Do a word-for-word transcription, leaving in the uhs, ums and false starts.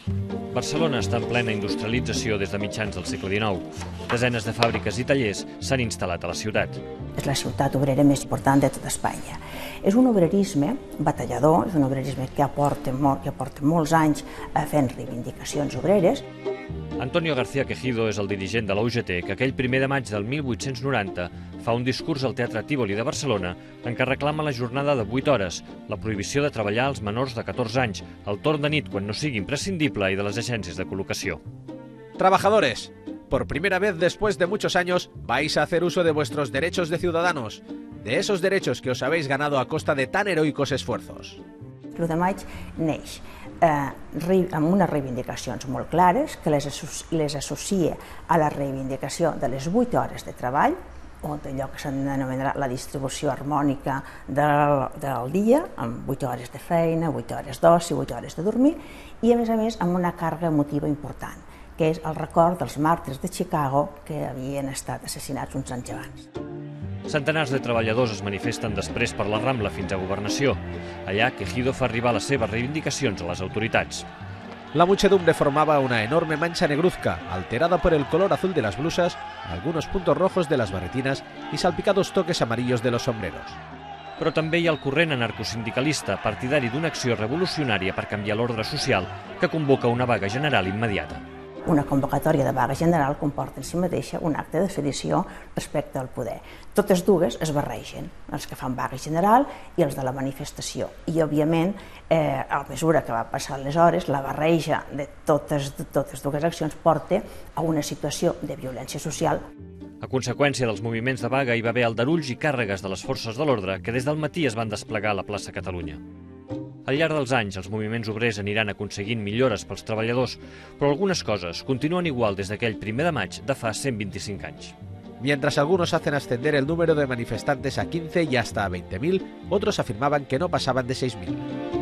Barcelona està en plena industrialització des de mitjans del segle dinou. Desenes de fàbriques i tallers s'han instal·lat a la ciutat. És la ciutat obrera més important de tota Espanya. És un obrerisme batallador, és un obrerisme que aporta, molt, que aporta molts anys fent reivindicacions obreres. Antonio García Quejido és el dirigent de la U G T que aquell primer de maig del mil vuit-cents noranta fa un discurs al Teatre Tívoli de Barcelona en què reclama la jornada de vuit hores, la prohibició de treballar als menors de catorze anys, el torn de nit quan no sigui imprescindible i de les agències de col·locació. Trabajadores, por primera vez después de muchos años vais a hacer uso de vuestros derechos de ciudadanos, de esos derechos que os habéis ganado a costa de tan heroicos esfuerzos. l'u de maig neix eh, amb unes reivindicacions molt clares que les, associa, les associa a la reivindicació de les vuit hores de treball, o d'allò que s'anomenarà la distribució harmònica del, del dia, amb vuit hores de feina, vuit hores d'oci, vuit hores de dormir, i a més a més amb una càrrega emotiva important, que és el record dels màrtirs de Chicago que havien estat assassinats uns anys abans. Centenars de treballadors es manifesten després per la Rambla fins a Governació. Allà, Quejido fa arribar les seves reivindicacions a les autoritats. La muchedumbre formaba una enorme mancha negruzca, alterada por el color azul de las blusas, algunos puntos rojos de las barretinas y salpicados toques amarillos de los sombreros. Però també hi ha el corrent anarcosindicalista, partidari d'una acció revolucionària per canviar l'ordre social, que convoca una vaga general immediata. Una convocatòria de vaga general comporta en si mateixa un acte de sedició respecte al poder. Totes dues es barregen, els que fan vaga general i els de la manifestació. I, òbviament, eh, a mesura que va passar les hores, la barreja de totes, de totes dues accions porta a una situació de violència social. A conseqüència dels moviments de vaga hi va haver aldarulls i càrregues de les forces de l'ordre que des del matí es van desplegar a la plaça Catalunya. Al llarg dels anys, els moviments obrers aniran aconseguint millores pels treballadors, però algunes coses continuen igual des d'aquell primer de maig de fa cent vint-i-cinc anys. Mientras algunos hacen ascender el número de manifestantes a quince y hasta a veinte mil, otros afirmaban que no pasaban de seis mil.